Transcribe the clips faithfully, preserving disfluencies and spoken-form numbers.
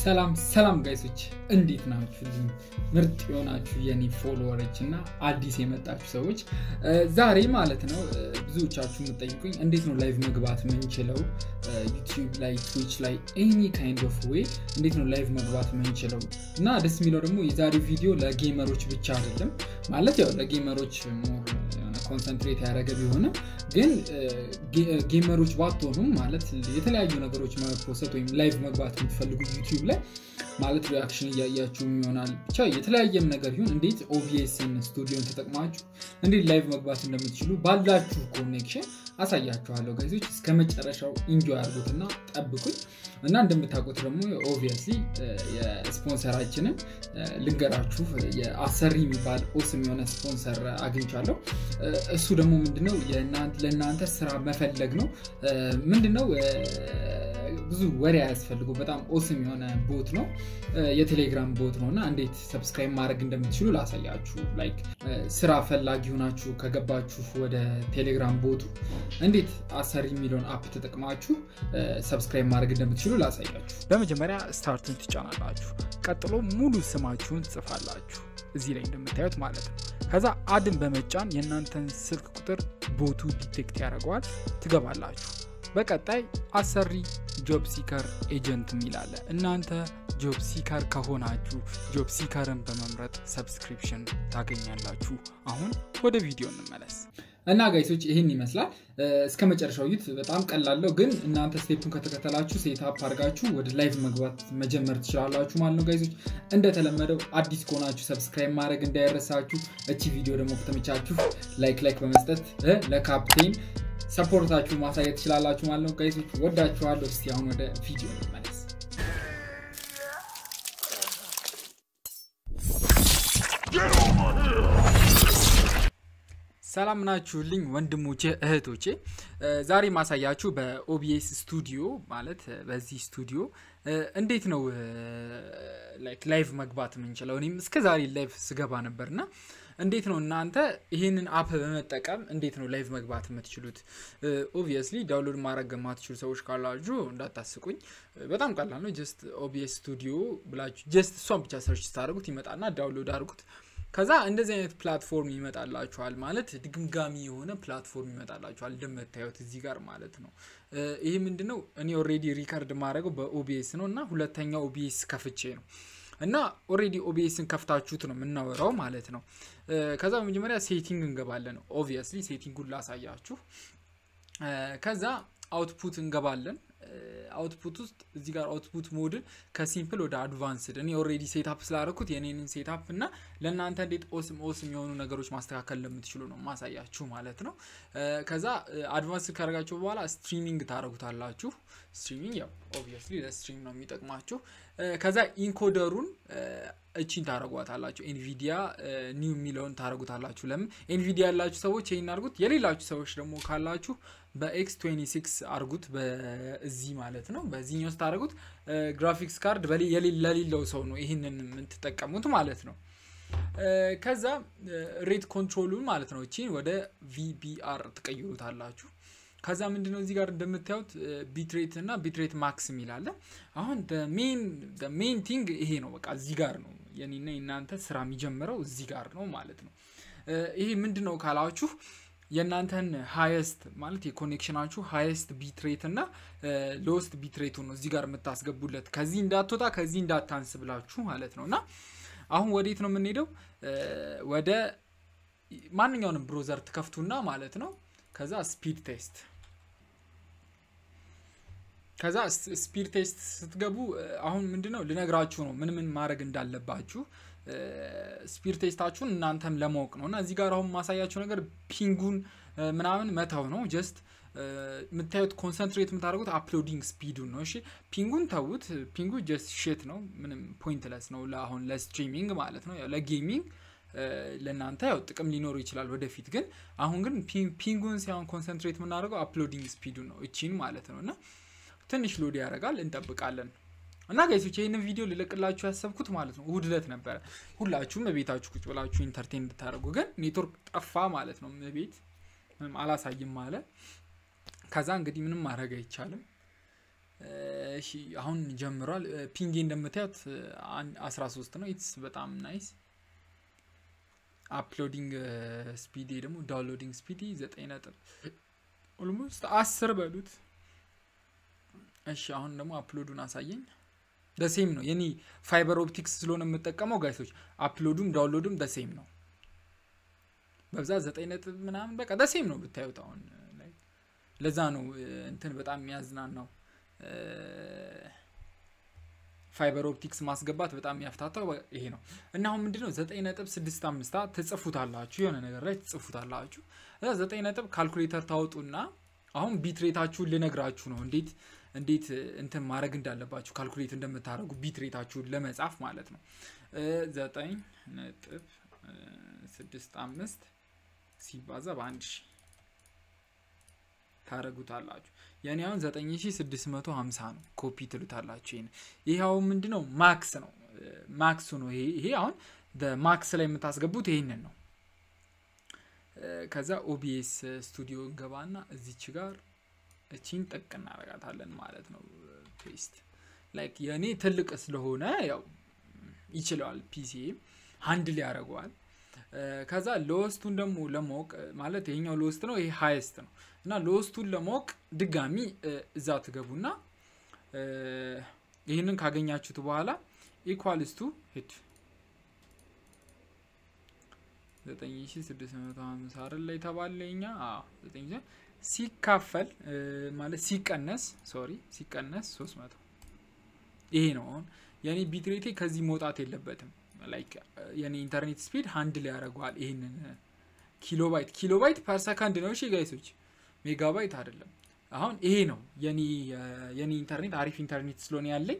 ሰላም ሰላም ጋይሶች እንዴት ናችሁ? ምርጥ የሆናችሁ የኔ ፎሎወሮችና አዲስ የመጣችሁ ሰዎች ዛሬ ማለት ነው ብዙዎቻችሁ የምትጠይቁኝ እንዴት ነው ላይቭ መግባት ምንችለው ዩቲዩብ ላይ ትዊች ላይ any kind of way እንዴት ነው ላይቭ መግባት ምንችለው እና ደስ የሚለው ደግሞ የዛሬው ቪዲዮ ለጌመሮች ብቻ አይደለም ማለት ያው ለጌመሮች ሞር ኮንሰንትሬት ያደረገ ቢሆንም ግን ጌመሮች ባትሆኑም ማለት የተለያዩ ነገሮች ማፕሮሰት ወይም ላይቭ መግባት የምትፈልጉ ዩቲዩብ ላይ ማለት ሪአክሽን ያያያችሁ ይሆናል ብቻ የተለያየም ነገር ይሁን እንዴት ኦቢኤስን ስቱዲዮን ተጠቅማችሁ እንዴት ላይቭ መግባት እንደምትችሉ ባላችሁ ኮኔክሽን አሳያችኋለሁ ጋይሶች እስከመጨረሻው ኢንጆይ አድርጉትና ጠብቁኝ እና እንደምታውቁት ደግሞ ኦብቪየስሊ የስፖንሰራችንን ልንገራችሁ የአሰሪ የሚባል ኦስም የሆነ ስፖንሰር አግኝቻለሁ እሱ ደግሞ ምንድነው የናንተ ለናንተ ስራ መፈለግ ነው ምንድነው ብዙ ወሬ ያስፈልገው በጣም ኦስም የሆነ ቦት ነው የቴሌግራም ቦት ነውና እንዴት ሰብስክራይብ ማድረግ እንደምትችሉ ላሳያችሁ ላይክ ስራ ፈላጊ ሆናችሁ ከገባችሁ ወደ ቴሌግራም ቦቱ እንዴት አሰሪ የሚለውን አፕ ተጠቅማችሁ ሰብስክራይብ ማድረግ እንደምትችሉ ላሳያችሁ በመጀመሪያ ስታርትን ትጫናላችሁ ቀጥሎ ሙሉ ስማችሁን ጽፋላችሁ እዚህ ላይ እንደምታዩት ማለት ነው ከዛ አድን በመጫን የናንተን ስልክ ቁጥር ቦቱ ዲቴክት ያደርጋል ትገባላችሁ በቀጣይ አሰሪ ጆብ ሲከር ኤጀንት ሚላለ እናንተ ጆብ ሲከር ከሆናችሁ ጆብ ሲከርን በመምረጥ ሰብስክሪፕሽን ታገኛላችሁ አሁን ወደ ቪዲዮ እንመለስ እና ጋይሶች ይሄን ይመስላል እስከመጨረሻው ይት በጣም ቀላለው ግን እናንተ ስቴፑን ከተከተላችሁ ሴትአፕ አድርጋችሁ ወደ ላይቭ መግባት መጀመር ትችላላችሁ ማለት ነው ጋይሶች እንደተለመደው አዲስ ከሆናችሁ ሰብስክራይብ ማድረግ እንዳይረሳችሁ እቺ ቪዲዮ ደግሞ ከተመቻችሁ ላይክ ላይክ በመስጠት ለካፕቴን ሰፖርታችሁ ማሳየት ትችላላችሁ ማለት ነው ጋይሶች ወዳችኋለሁ እስቲ አሁን ወደ ቪዲዮ እንመለስ ሰላም ናችሁልኝ ወንድሞቼ እህቶቼ ዛሬ ማሳያችሁ በኦቢኤስ ስቱዲዮ ማለት በዚህ ስቱዲዮ እንዴት ነው ላይክ ላይቭ መግባት ምንችለው እኔም እስከ ዛሬ ላይቭ ስገባ ነበርና እንዴት ነው እናንተ ይሄንን አፕ በመጠቀም እንዴት ነው ላይቭ መግባት የምትችሉት ኦብቪየስሊ ዳውንሎድ ማድረግ ማትችሉ ሰዎች ካላችሁ እንዳታስቁኝ በጣም ቀላል ነው ጀስት ኦቢኤስ ስቱዲዮ ብላችሁ ጀስት እሷን ብቻ ሰርች ታደርጉት ይመጣና ዳውንሎድ አድርጉት ከዛ እንደዚህ አይነት ፕላትፎርም ይመጣላችኋል ማለት ድግምጋሚ የሆነ ፕላትፎርም ይመጣላችኋል እንደምታዩት እዚህ ጋር ማለት ነው ይሄ ምንድነው እኔ ኦሬዲ ሪከርድ ማድረገው በኦቢኤስ ነውና ሁለተኛው ኦቢኤስ ከፍቼ ነው እና ኦሬዲ ኦቢኤስን ከፍታችሁት ነው ምናወራው ማለት ነው ከዛ በመጀመሪያ ሴቲንግ እንገባለን ኦብቪየስሊ ሴቲንጉን ላሳያችሁ ከዛ አውትፑት እንገባለን አውትፑት ውስጥ እዚህ ጋር አውትፑት ሞድ ከሲምፕል ወደ አድቫንስድ እኔ ኦሬዲ ሴትአፕ ስላደረኩት የኔንን ሴትአፕ እና ለናንተ እንዴት ኦስም ኦስም የሆኑ ነገሮች ማስተካከል ለምትችሉ ነው ማሳያችሁ ማለት ነው ከዛ አድቫንስድ ካረጋችሁ በኋላ ስትሪሚንግ ታረጉታላችሁ ስትሪሚንግ ያው ኦብቪየስሊ ለስትሪም ነው የሚጠቅማችሁ ከዛ ኢንኮደሩን እቺን ታረጓታላችሁ ኤንቪዲያ ኒው ሚሊዮን ታረጉታላችሁ ለምን ኤንቪዲያ ያላችሁ ሰዎች ይሄን አርጉት የሌላችሁ ሰዎች ደግሞ ካላችሁ በኤክስ ሃያ ስድስት አርጉት በዚህ ማለት ነው በዚህኛው ታረጉት ግራፊክስ ካርድ የሌለው ሰው ነው ይሄንን ምን ተጠቀሙት ማለት ነው ከዛ ሬት ኮንትሮሉን ማለት ነው እቺን ወደ ቪቢአር ተቀይሩታላችሁ ከዛ ምንድነው እዚህ ጋር እንደምታዩት ቢትሬት እና ቢትሬት ማክሲም ይላል አሁን the main the main thing ይሄ ነው በቃ እዚህ ጋር ነው የኔና እናንተ ስራ የሚጀምረው እዚህ ጋር ነው ማለት ነው ይሄ ምንድነው ካላችሁ የናንተን ሃይስት ማለት የኮኔክሽናችሁ ሃይስት ቢትሬት እና ሎስት ቢትሬቱ ነው እዚህ ጋር መታስገቡለት ከዚህ እንዳትወጣ ከዚህ እንዳታንስ ብላችሁ ማለት ነውና አሁን ወዴት ነው የምንሄደው ወደ ማንኛውንም ብራውዘር ተከፍቱና ማለት ነው ከዛ ስፒድ ቴስት ከዛ ስፒድ ቴስት ስትገቡ አሁን ምንድነው ልነግራችሁ ነው ምን ምን ማድረግ እንዳለባችሁ ስፒድ ቴስታችሁን እናንተም ለማወቅ ነውና እዚህ ጋር አሁን ማሳያችሁ ነገር ፒንጉን ምናምን መታው ነው ጀስት ምታዩት ኮንሰንትሬት ምታደርጉት አፕሎዲንግ ስፒዱን ነው እሺ ፒንጉን ታውት ፒንጉ ጀስት ሺት ነው ምንም ፖይንትለስ ነው ለአሁን ለስትሪሚንግ ማለት ነው ለጌሚንግ ለናንተ ያው ጥቅም ሊኖር ይችላል ወደፊት ግን አሁን ግን ፒንጉን ሳይሆን ኮንሰንትሬት ምናደርገው አፕሎዲንግ ስፒዱን ነው እቺን ማለት ነውና ትንሽ ሎድ ያደርጋል እንጠብቃለን እና ጋይሶች ይሄንን ቪዲዮ ልለቅላችሁ ያሰብኩት ማለት ነው ውድለት ነበር ሁላችሁም በቤታችሁ ቁጭ ብላችሁ ኢንተርቴይን እንድታደርጉ ግን ኔትወርክ ጠፋ ማለት ነው በቤት ምንም አላሳይም ማለት ከዛ እንግዲህ ምንም ማድረግ አይቻልም እሺ አሁን ጀምሯል ፒንግ እንደምታዩት አስራ ሶስት ነው ኢትስ በጣም ናይስ አፕሎዲንግ ስፒድ ደግሞ ዳውንሎዲንግ ስፒድ ዘጠኝ ነጥብ ኦልሞስት አስር በሉት እሺ አሁን ደግሞ አፕሎዱን አሳየኝ the same ነው የኔ ፋይበር ኦፕቲክስ ስለሆነ የምጠቀመው ጋይሶች አፕሎዱም ዳውንሎዱም the same ነው በብዛት ዘጠኝ ነጥብ ምናምን በቃ the same ነው ብታዩት አሁን ላይክ ለዛ ነው እንትን በጣም የሚያዝናናው ፋይበር ኦፕቲክስ ማስገባት በጣም ያፍታታው ይሄ ነው እና አሁን ምንድነው ዘጠኝ ነጥብ ስድስት አምስት ተጽፉታላችሁ የሆነ ነገር ላይ ተጽፉታላችሁ እዛ ዘጠኝ ነጥብ ካልኩሌተር ታወጡና አሁን ቢት ሬታችሁን ልነግራችሁ ነው እንዴት እንዴት እንትን ማድረግ እንዳለባችሁ ካልኩሌት እንደምታደርጉ ቢት ሬታችሁን ለመጻፍ ማለት ነው ዘጠኝ ነጥብ ስድስት አምስት ሲባዛ በአንድ ሺህ ታረጉታላችሁ ያኔ አሁን ዘጠኝ ሺህ ስድስት መቶ ሃምሳ ነው ኮፒ ትሉታላችሁ ይሄን ይሄው ምንድነው ማክስ ነው ማክስ ነው ይሄ ይሄ አሁን በማክስ ላይ የምታስገቡት ይሄንን ነው ከዛ ኦቢኤስ ስቱዲዮ እንገባና እዚች ጋር እቺን ጠቅና አረጋታለን ማለት ነው ፔስት ላይክ ያኔ ትልቅ ስለሆነ ያው ይችላል ፒሲ ሃንድል ያደርጋል ከዛ ሎስቱን ደግሞ ለሞቅ ማለት ይሄኛው ሎስት ነው ይሄ ሃይስት ነው እና ሎስቱን ለሞቅ ድጋሚ እዛ ትገቡና ይሄንን ካገኛችሁት በኋላ ኢኳልስ ቱ ሂት ዘጠኝ ሺህ ስድስት መቶ ሃምሳ አይደል ላይ ተባለኛ አዎ ዘጠኝ ሺህ ሲካፈል ማለት ሲቀነስ ሶሪ ሲቀነስ ሶስት መቶ ይሄ ነው ያኔ ቢት ሬቴ ከዚህ መውጣት የለበትም ላይክ ያኔ ኢንተርኔት ስፒድ ሃንድል ያደርጋል ይሄንን ኪሎባይት ኪሎባይት ፐር ሰከንድ ነው እሺ ጋይሶች ሜጋባይት አይደለም አሁን ይሄ ነው ያኔ ያኔ ኢንተርኔት አሪፍ ኢንተርኔት ስለሆነ ያለኝ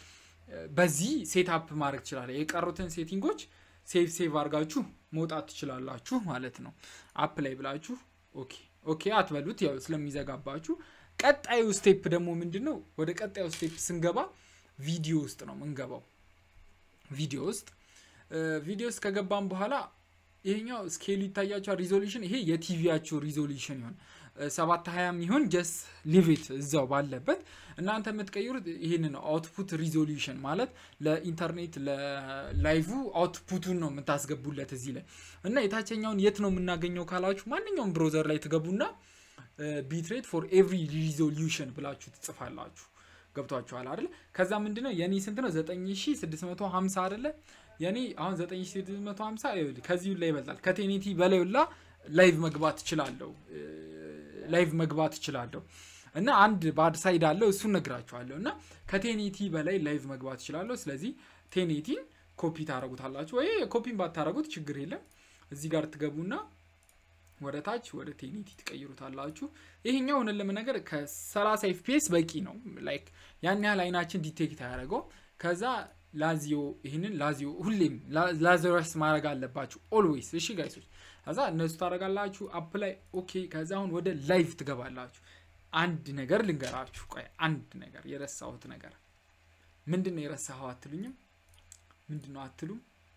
በዚህ ሴትአፕ ማድረግ ይችላል የቀሩትን ሴቲንጎች ሴቭ ሴቭ አርጋችሁ መውጣት ትችላላችሁ ማለት ነው አፕ ላይ ብላችሁ ኦኬ ኦኬ አትበሉት ያው ስለሚዘጋባችሁ ቀጣዩ ስቴፕ ደግሞ ምንድነው ወደ ቀጣዩ ስቴፕ ስንገባ ቪዲዮ ውስጥ ነው መንገባው ቪዲዮ ውስጥ ቪዲዮ ውስጥ ከገባን በኋላ ይሄኛው ስኬሉ ይታያችኋል ሪዞሉሽን ይሄ የቲቪያችሁ ሪዞሉሽን ይሆን ሰባት ሃያ ይሁን ጀስት ሊቭ ኢት እዛው ባለበት እናንተ የምትቀይሩት ይሄንን አውትፑት ሪዞሉሽን ማለት ለኢንተርኔት ለላይቭ አውትፑቱን ነው የምታስገቡለት እዚህ ላይ እና የታችኛውን የት ነው የምናገኘው ካላችሁ ማንኛውም ብራውዘር ላይ ትገቡና bitrate for every resolution ብላችሁ ትጽፋላችሁ ገብቷችኋል አይደል ከዛ ምንድነው የኔ ስንት ነው ዘጠኝ ሺህ ስድስት መቶ ሃምሳ አይደለ የኔ አሁን ዘጠኝ ሺህ ስድስት መቶ ሃምሳ ከዚህ ላይ ይበልጣል ከቴኒቲ በላይውላ ላይቭ መግባት ይችላልው ላይቭ መግባት ይችላልው እና አንድ ባድ ሳይድ አለው እሱን ነግራችኋለሁ እና ከቴኒቲ በላይ ላይቭ መግባት ይችላልው ስለዚህ ቴኒቲን ኮፒ ታረጉታላችሁ ወይ ኮፒን ባታረጉት ችግር የለም እዚህ ጋር ትገቡና ወደ ታች ወደ ቴኒቲ ትቀይሩታላችሁ ይሄኛው ሆነ ለምን ከ30 ኤፍ ፒ ኤስ በቂ ነው ላይክ ያን ያህል አይናችን ዲቴክት ያደርገው ከዛ ላዚዮ ይሄንን ላዚዮ ሁሌም ላዘርስ ማድረግ አለባችሁ ኦልዌይስ እሺ ጋይሶች ከዛ እነሱ ታረጋላችሁ አፕላይ ኦኬ ከዛ አሁን ወደ ላይቭ ትገባላችሁ አንድ ነገር ልንገራችሁ ቆይ አንድ ነገር የረሳሁት ነገር ምንድነው የረሳኸው አትሉኝም ምንድነው አትሉም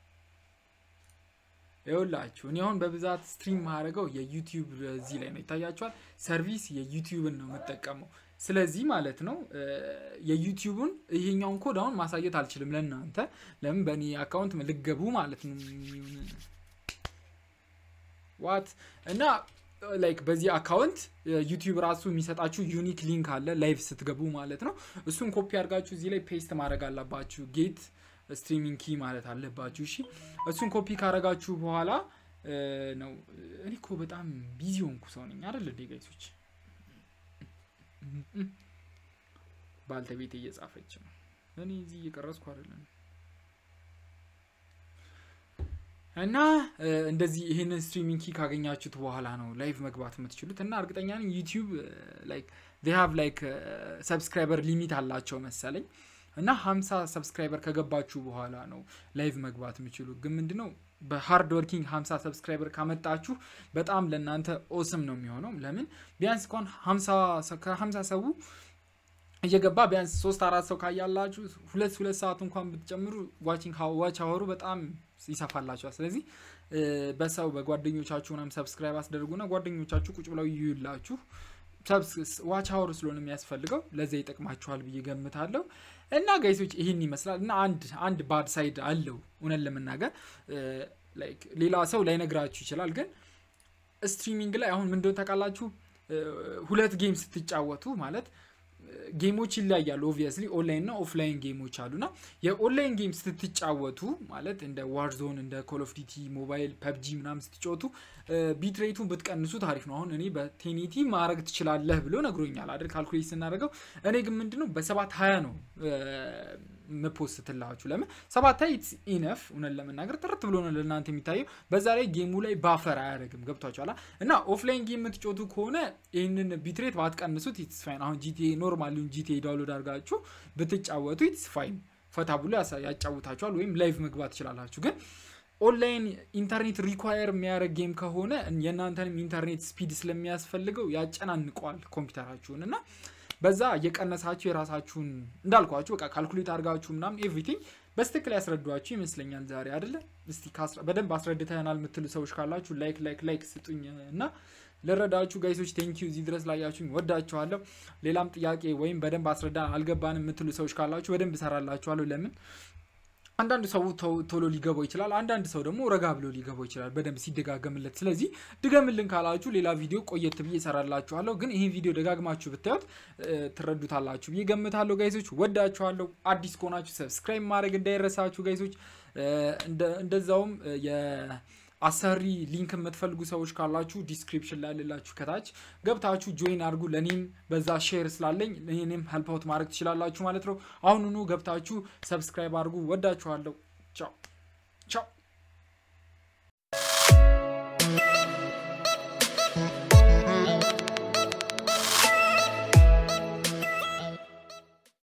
ይኸውላችሁ እኔ አሁን በብዛት ስትሪም ማድረገው የዩቲዩብ እዚህ ላይ ነው ይታያችኋል ሰርቪስ የዩቲዩብን ነው መጠቀመው ስለዚህ ማለት ነው የዩቲዩብን ይሄኛውን ኮድ አሁን ማሳየት አልችልም ለእናንተ ለምን በእኔ አካውንት ልገቡ ማለት ነው ዋት እና ላይክ በዚህ አካውንት ዩቲዩብ ራሱ የሚሰጣችሁ ዩኒክ ሊንክ አለ ላይቭ ስትገቡ ማለት ነው እሱን ኮፒ አድርጋችሁ እዚህ ላይ ፔስት ማድረግ አለባችሁ ጌት ስትሪሚንግ ኪ ማለት አለባችሁ እሺ እሱን ኮፒ ካረጋችሁ በኋላ ነው እኔኮ በጣም ቢዚ ሆንኩ ሰው ነኝ አይደል እንዴ ጋይሶች ባልተቤት እየጻፈች ነው እኔ እዚህ እየቀረስኩ አይደለም እና እንደዚህ ይሄንን ስትሪሚንግ ኪ ካገኛችሁት በኋላ ነው ላይቭ መግባት የምትችሉት እና እርግጠኛ ነኝ ዩቲዩብ ላይክ they have like subscriber limit አላቸው መሰለኝ እና ሃምሳ ሰብስክራይበር ከገባችሁ በኋላ ነው ላይቭ መግባት የምትችሉ ግን ምንድነው በሃርድ ወርኪንግ ሃምሳ ሰብስክራይበር ካመጣችሁ በጣም ለእናንተ ኦሰም ነው የሚሆነው ለምን ቢያንስ እንኳን ሃምሳ ከ50 ሰው እየገባ ቢያንስ ሶስት አራት ሰው ካያላችሁ ሁለት ሁለት ሰዓት እንኳን ብትጨምሩ ዋቺንግ ሃው ዋች አወሩ በጣም ይሰፋላችሁ ስለዚህ በሰው በጓደኞቻችሁንም ሰብስክራይብ አስደርጉና ጓደኞቻችሁ ቁጭ ብለው ይዩላችሁ ዋች አወር ስለሆነ የሚያስፈልገው ለዛ ይጠቅማችኋል ብዬ ገምታለሁ እና ጋይሶች ይሄን ይመስላል እና አንድ አንድ ባድ ሳይድ አለው ኡነን ለመናገር ላይክ ሌላ ሰው ላይ ነግራችሁ ይችላል ግን ስትሪሚንግ ላይ አሁን ምን እንደሆነ ታውቃላችሁ ሁለት ጌም ስትጫወቱ ማለት ጌሞች ይለያያሉ obviously ኦንላይን እና ኦፍላይን ጌሞች አሉና የኦንላይን ጌም ስትጫወቱ ማለት እንደ ዋርዞን እንደ callofduty ሞባይል pubg ምናምን ስትጫወቱ ቢትሬቱን ብትቀንሱ ታሪፍ ነው አሁን እኔ በቴኒቲ ማረግ ትችላለህ ብሎ ነግሮኛል አይደል ካልኩሌት ስናደርገው እኔ ግን ምንድነው በሰባት ሃያ ነው መፖስትላችሁ ለምን ሰባት ሃያ ኢትስ ኢነፍ ኡነን ለመናገር ጥርት ብሎ ነው ለእናንተ የሚታየው በዛ ላይ ጌሙ ላይ ባፈር አያረግም ገብቷችኋል እና ኦፍላይን ጌም የምትጫወቱ ከሆነ ይሄንን ቢትሬት ባትቀንሱት ኢትስ ፋይን አሁን ጂቲኤ ኖርማል ጂቲኤ ዳውንሎድ አድርጋችሁ ብትጫወቱ ኢትስ ፋይን ፈታ ብሎ ያጫውታችኋል ወይም ላይቭ መግባት ይችላልላችሁ ግን ኦንላይን ኢንተርኔት ሪኳየር የሚያደርግ ጌም ከሆነ የናንተንም ኢንተርኔት ስፒድ ስለሚያስፈልገው ያጨናንቀዋል ኮምፒውተራችሁንና በዛ የቀነሳችሁ የራሳችሁን እንዳልኳችሁ በቃ ካልኩሌት አድርጋችሁ ምናም ኤቭሪቲንግ በስትክክል ያስረዷችሁ ይመስለኛል ዛሬ አይደለ እስቲ በደንብ አስረድተናል የምትሉ ሰዎች ካላችሁ ላይክ ላይክ ላይክ ስጡኝና ለረዳችሁ ጋይሶች ቴንክ ዩ እዚህ ድረስ ላያችሁኝ ወዳችኋለሁ ሌላም ጥያቄ ወይም በደንብ አስረዳን አልገባንም የምትሉ ሰዎች ካላችሁ በደንብ ሰራላችኋለሁ ለምን አንዳንድ ሰው ቶሎ ሊገባው ይችላል አንዳንድ ሰው ደግሞ ረጋ ብሎ ሊገባው ይችላል በደንብ ሲደጋገምለት ስለዚህ ድገምልን ካላችሁ ሌላ ቪዲዮ ቆየት ብዬ ሰራላችኋለሁ ግን ይሄን ቪዲዮ ደጋግማችሁ ብታዩት ትረዱታላችሁ ብዬ ገምታለሁ ጋይሶች ወዳችኋለሁ አዲስ ከሆናችሁ ሰብስክራይብ ማድረግ እንዳይረሳችሁ ጋይሶች እንደዛውም የ አሰሪ ሊንክ የምትፈልጉ ሰዎች ካላችሁ ዲስክሪፕሽን ላይ ልላችሁ ከታች ገብታችሁ ጆይን አድርጉ ለኔም በዛ ሼር ስላለኝ ለኔም ሄልፕ አውት ማድረግ ትችላላችሁ ማለት ነው አሁንኑ ገብታችሁ ሰብስክራይብ አድርጉ ወዳችኋለሁ ቻው ቻው